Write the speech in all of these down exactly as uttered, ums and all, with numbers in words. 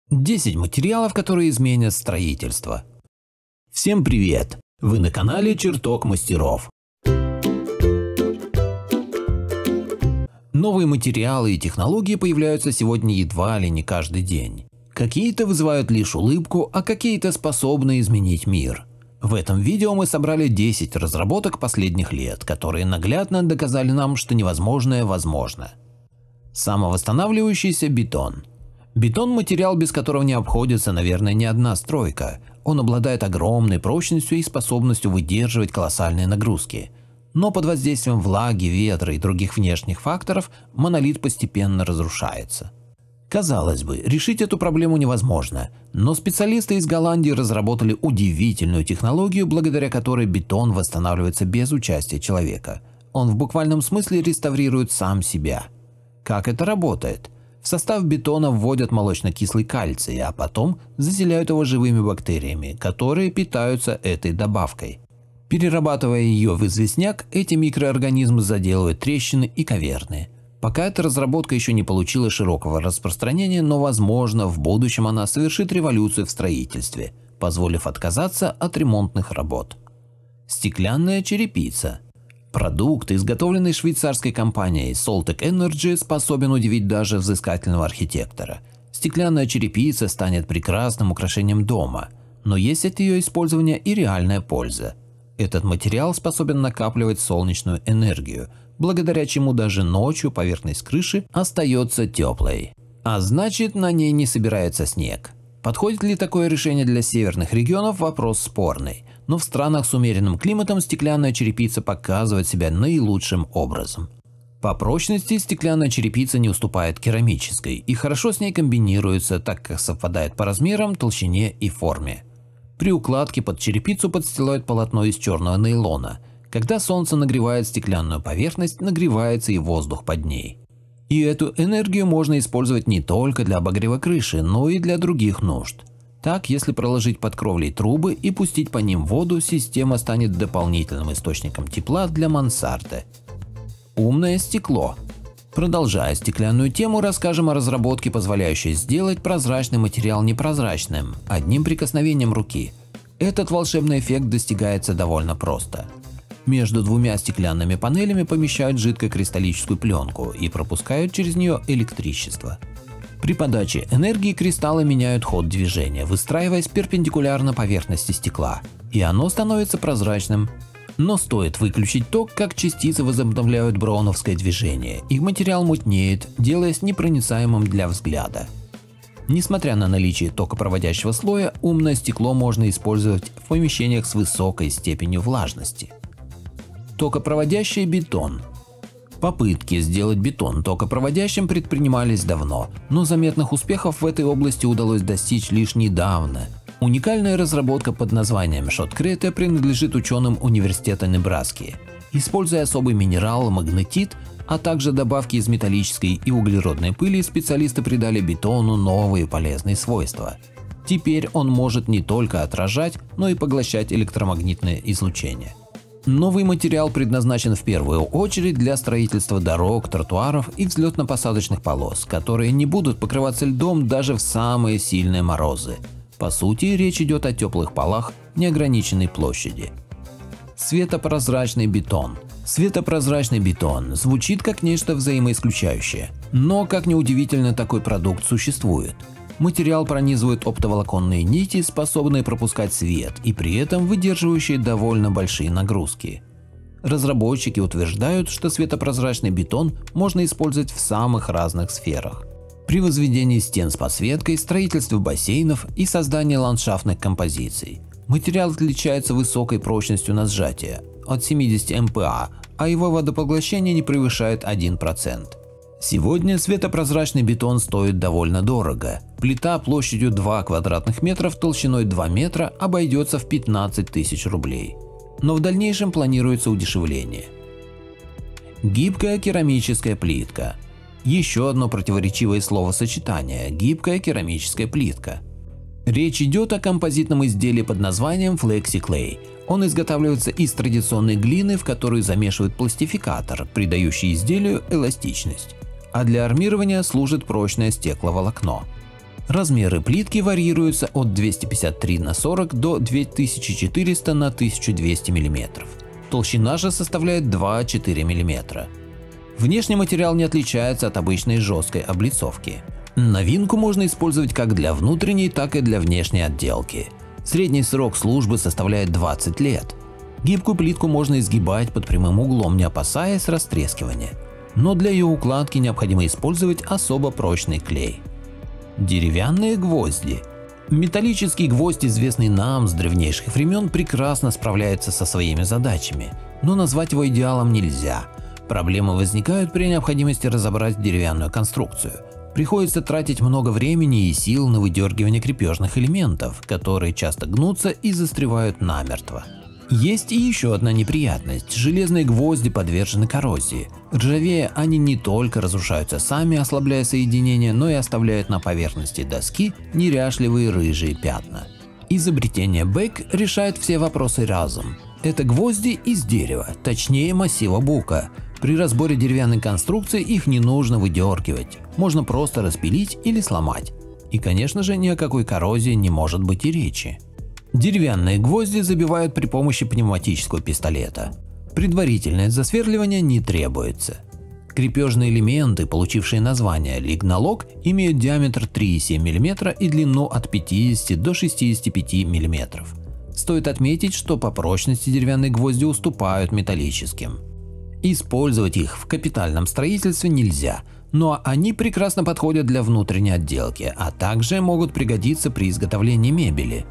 десять материалов, которые изменят строительство. Всем привет! Вы на канале Чертог мастеров. Новые материалы и технологии появляются сегодня едва ли не каждый день. Какие-то вызывают лишь улыбку, а какие-то способны изменить мир. В этом видео мы собрали десять разработок последних лет, которые наглядно доказали нам, что невозможное возможно. Самовосстанавливающийся бетон. Бетон – материал, без которого не обходится, наверное, ни одна стройка. Он обладает огромной прочностью и способностью выдерживать колоссальные нагрузки. Но под воздействием влаги, ветра и других внешних факторов монолит постепенно разрушается. Казалось бы, решить эту проблему невозможно, но специалисты из Голландии разработали удивительную технологию, благодаря которой бетон восстанавливается без участия человека. Он в буквальном смысле реставрирует сам себя. Как это работает? В состав бетона вводят молочно-кислый кальций, а потом заселяют его живыми бактериями, которые питаются этой добавкой. Перерабатывая ее в известняк, эти микроорганизмы заделывают трещины и каверны. Пока эта разработка еще не получила широкого распространения, но возможно в будущем она совершит революцию в строительстве, позволив отказаться от ремонтных работ. Стеклянная черепица. Продукт, изготовленный швейцарской компанией Soltec Energy, способен удивить даже взыскательного архитектора. Стеклянная черепица станет прекрасным украшением дома, но есть от ее использования и реальная польза. Этот материал способен накапливать солнечную энергию, благодаря чему даже ночью поверхность крыши остается теплой. А значит, на ней не собирается снег. Подходит ли такое решение для северных регионов – вопрос спорный. Но в странах с умеренным климатом стеклянная черепица показывает себя наилучшим образом. По прочности стеклянная черепица не уступает керамической и хорошо с ней комбинируется, так как совпадает по размерам, толщине и форме. При укладке под черепицу подстилают полотно из черного нейлона. Когда солнце нагревает стеклянную поверхность, нагревается и воздух под ней. И эту энергию можно использовать не только для обогрева крыши, но и для других нужд. Так, если проложить под кровлей трубы и пустить по ним воду, система станет дополнительным источником тепла для мансарды. Умное стекло. Продолжая стеклянную тему, расскажем о разработке, позволяющей сделать прозрачный материал непрозрачным, одним прикосновением руки. Этот волшебный эффект достигается довольно просто. Между двумя стеклянными панелями помещают жидкокристаллическую пленку и пропускают через нее электричество. При подаче энергии кристаллы меняют ход движения, выстраиваясь перпендикулярно поверхности стекла, и оно становится прозрачным. Но стоит выключить ток, как частицы возобновляют броуновское движение, и материал мутнеет, делаясь непроницаемым для взгляда. Несмотря на наличие токопроводящего слоя, умное стекло можно использовать в помещениях с высокой степенью влажности. Токопроводящий бетон. Попытки сделать бетон токопроводящим предпринимались давно, но заметных успехов в этой области удалось достичь лишь недавно. Уникальная разработка под названием шоткрете принадлежит ученым университета Небраски. Используя особый минерал магнетит, а также добавки из металлической и углеродной пыли, специалисты придали бетону новые полезные свойства. Теперь он может не только отражать, но и поглощать электромагнитное излучение. Новый материал предназначен в первую очередь для строительства дорог, тротуаров и взлетно-посадочных полос, которые не будут покрываться льдом даже в самые сильные морозы. По сути, речь идет о теплых полах неограниченной площади. Светопрозрачный бетон. Светопрозрачный бетон звучит как нечто взаимоисключающее, но, как ни удивительно, такой продукт существует. Материал пронизывает оптоволоконные нити, способные пропускать свет и при этом выдерживающие довольно большие нагрузки. Разработчики утверждают, что светопрозрачный бетон можно использовать в самых разных сферах. При возведении стен с подсветкой, строительстве бассейнов и создании ландшафтных композиций. Материал отличается высокой прочностью на сжатие – от семидесяти эм пэ а, а его водопоглощение не превышает один процент. Сегодня светопрозрачный бетон стоит довольно дорого. Плита площадью два квадратных метра толщиной два метра обойдется в пятнадцать тысяч рублей. Но в дальнейшем планируется удешевление. Гибкая керамическая плитка. Еще одно противоречивое словосочетание – гибкая керамическая плитка. Речь идет о композитном изделии под названием FlexiClay. Он изготавливается из традиционной глины, в которую замешивают пластификатор, придающий изделию эластичность. А для армирования служит прочное стекловолокно. Размеры плитки варьируются от двухсот пятидесяти трёх на сорок до двух тысяч четырёхсот на тысячу двести миллиметров. Толщина же составляет два-четыре миллиметра. Внешний материал не отличается от обычной жесткой облицовки. Новинку можно использовать как для внутренней, так и для внешней отделки. Средний срок службы составляет двадцать лет. Гибкую плитку можно изгибать под прямым углом, не опасаясь растрескивания. Но для ее укладки необходимо использовать особо прочный клей. Деревянные гвозди. Металлический гвоздь, известный нам с древнейших времен, прекрасно справляется со своими задачами, но назвать его идеалом нельзя. Проблемы возникают при необходимости разобрать деревянную конструкцию. Приходится тратить много времени и сил на выдергивание крепежных элементов, которые часто гнутся и застревают намертво. Есть и еще одна неприятность – железные гвозди подвержены коррозии. Ржавея, они не только разрушаются сами, ослабляя соединения, но и оставляют на поверхности доски неряшливые рыжие пятна. Изобретение Бек решает все вопросы разом. Это гвозди из дерева, точнее массива бука. При разборе деревянной конструкции их не нужно выдергивать, можно просто распилить или сломать. И, конечно же, ни о какой коррозии не может быть и речи. Деревянные гвозди забивают при помощи пневматического пистолета. Предварительное засверливание не требуется. Крепежные элементы, получившие название лигнолог, имеют диаметр три и семь десятых миллиметра и длину от пятидесяти до шестидесяти пяти миллиметров. Стоит отметить, что по прочности деревянные гвозди уступают металлическим. Использовать их в капитальном строительстве нельзя, но они прекрасно подходят для внутренней отделки, а также могут пригодиться при изготовлении мебели.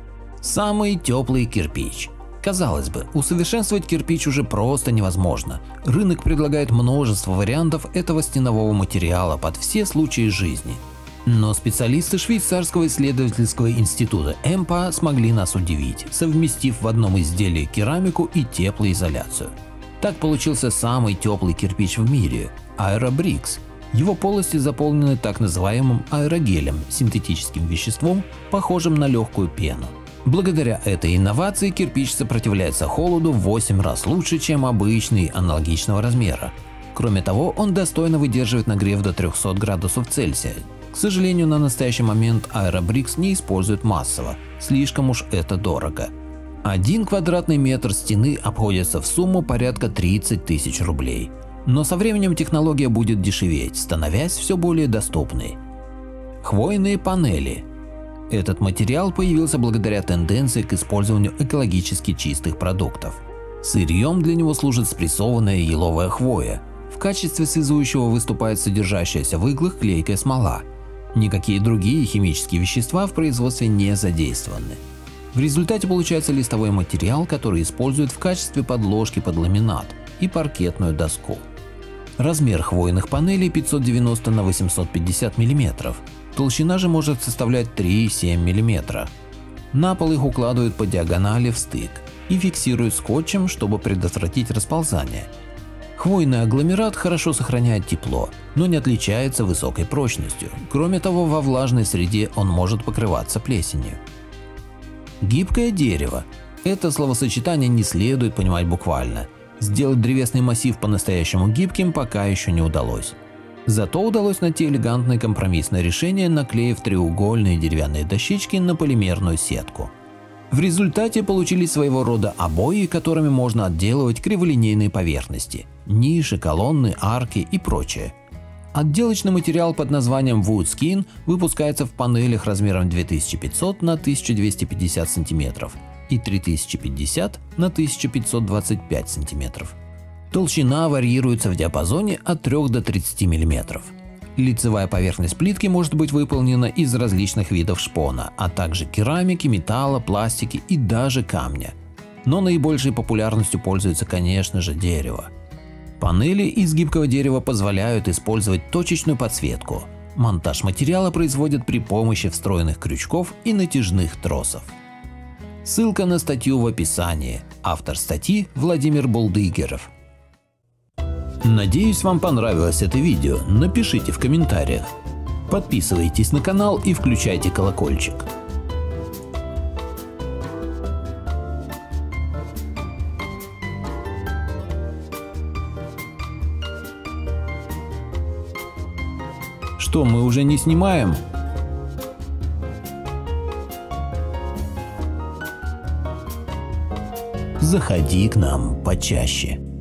Самый теплый кирпич. Казалось бы, усовершенствовать кирпич уже просто невозможно. Рынок предлагает множество вариантов этого стенового материала под все случаи жизни. Но специалисты швейцарского исследовательского института эм пэ а смогли нас удивить, совместив в одном изделии керамику и теплоизоляцию. Так получился самый теплый кирпич в мире – Aerobricks. Его полости заполнены так называемым аэрогелем – синтетическим веществом, похожим на легкую пену. Благодаря этой инновации кирпич сопротивляется холоду в восемь раз лучше, чем обычный аналогичного размера. Кроме того, он достойно выдерживает нагрев до трёхсот градусов Цельсия. К сожалению, на настоящий момент Aerobricks не используют массово, слишком уж это дорого. Один квадратный метр стены обходится в сумму порядка тридцати тысяч рублей. Но со временем технология будет дешеветь, становясь все более доступной. Хвойные панели. Этот материал появился благодаря тенденции к использованию экологически чистых продуктов. Сырьем для него служит спрессованная еловая хвоя. В качестве связующего выступает содержащаяся в иглах клейкая смола. Никакие другие химические вещества в производстве не задействованы. В результате получается листовой материал, который используют в качестве подложки под ламинат и паркетную доску. Размер хвойных панелей пятьсот девяносто на восемьсот пятьдесят миллиметров. Толщина же может составлять три и семь десятых миллиметра. На пол их укладывают по диагонали в стык и фиксируют скотчем, чтобы предотвратить расползание. Хвойный агломерат хорошо сохраняет тепло, но не отличается высокой прочностью. Кроме того, во влажной среде он может покрываться плесенью. Гибкое дерево. Это словосочетание не следует понимать буквально. Сделать древесный массив по-настоящему гибким пока еще не удалось. Зато удалось найти элегантное компромиссное решение, наклеив треугольные деревянные дощечки на полимерную сетку. В результате получились своего рода обои, которыми можно отделывать криволинейные поверхности, ниши, колонны, арки и прочее. Отделочный материал под названием Woodskin выпускается в панелях размером две тысячи пятьсот на тысячу двести пятьдесят сантиметров и три тысячи пятьдесят на тысячу пятьсот двадцать пять сантиметров. Толщина варьируется в диапазоне от трёх до тридцати миллиметров. Лицевая поверхность плитки может быть выполнена из различных видов шпона, а также керамики, металла, пластики и даже камня. Но наибольшей популярностью пользуется, конечно же, дерево. Панели из гибкого дерева позволяют использовать точечную подсветку. Монтаж материала производят при помощи встроенных крючков и натяжных тросов. Ссылка на статью в описании. Автор статьи Владимир Булдыгеров. Надеюсь, вам понравилось это видео. Напишите в комментариях. Подписывайтесь на канал и включайте колокольчик. Что, мы уже не снимаем? заходи к нам почаще.